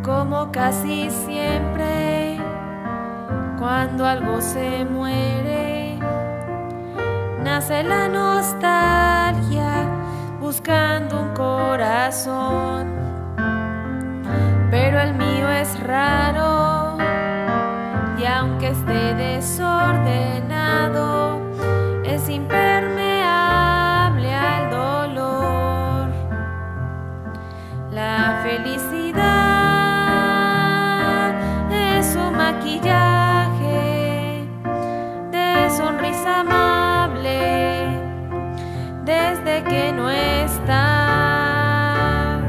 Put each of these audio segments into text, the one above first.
Como casi siempre, cuando algo se muere, nace la nostalgia buscando un corazón. Pero el mío es raro, y aunque esté desordenado, es impermeable al dolor. La felicidad es un maquillaje de sonrisa amable desde que no estás.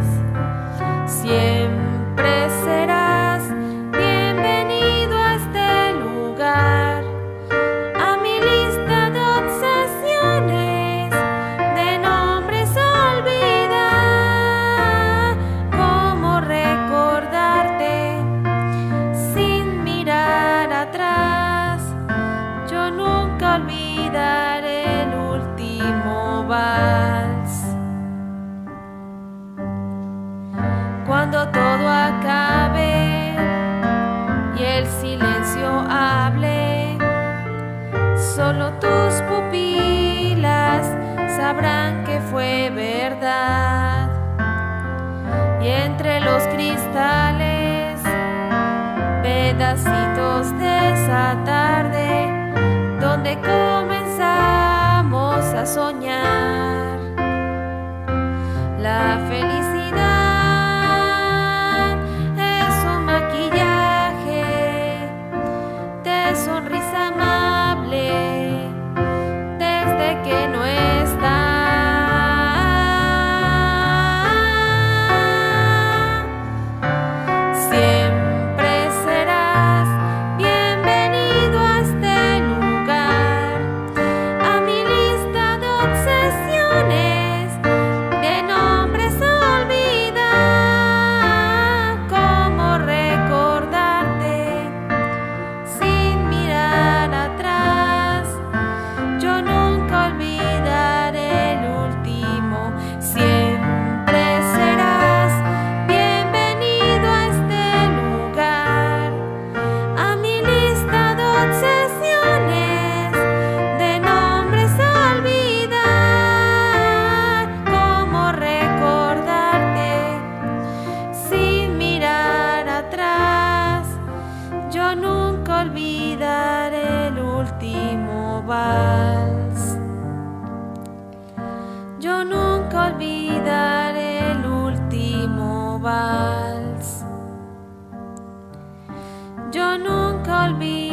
Siempre serás bienvenido a este lugar, a mi lista de obsesiones, de nombres olvidar. Cómo recordarte sin mirar atrás. Yo nunca olvidaré el último vals. Cuando todo acabe y el silencio hable, solo tus pupilas sabrán que fue verdad. Y entre los cristales, pedacitos de esa tarde donde comenzamos a soñar. La felicidad es un maquillaje de sonrisa amable desde que no está. Siempre serás bienvenido a este lugar, a mi lista de obsesiones, de nombres olvidar. Cómo recordarte sin mirar atrás. Yo nunca olvidaré el último. Siempre serás bienvenido a este lugar, a mi lista de obsesiones, de nombres olvidar. Cómo recordarte sin mirar atrás. Yo nunca olvidaré el último vals. Yo nunca olvidaré el último vals. Yo nunca olvidaré